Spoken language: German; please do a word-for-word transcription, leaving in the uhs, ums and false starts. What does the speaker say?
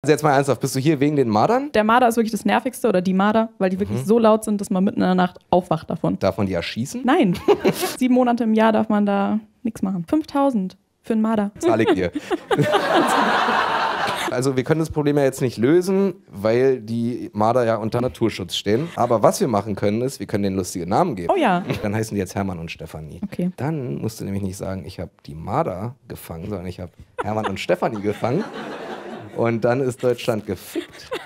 Also jetzt mal ernsthaft, bist du hier wegen den Mardern? Der Marder ist wirklich das Nervigste oder die Marder, weil die wirklich Mhm. so laut sind, dass man mitten in der Nacht aufwacht davon. Darf man die erschießen? Nein. Sieben Monate im Jahr darf man da nichts machen. fünftausend für einen Marder. Zahle ich dir. Also wir können das Problem ja jetzt nicht lösen, weil die Marder ja unter Naturschutz stehen. Aber was wir machen können, ist, wir können denen lustige Namen geben. Oh ja. Dann heißen die jetzt Hermann und Stefanie. Okay. Dann musst du nämlich nicht sagen, ich habe die Marder gefangen, sondern ich habe Hermann und Stefanie gefangen. Und dann ist Deutschland gefickt.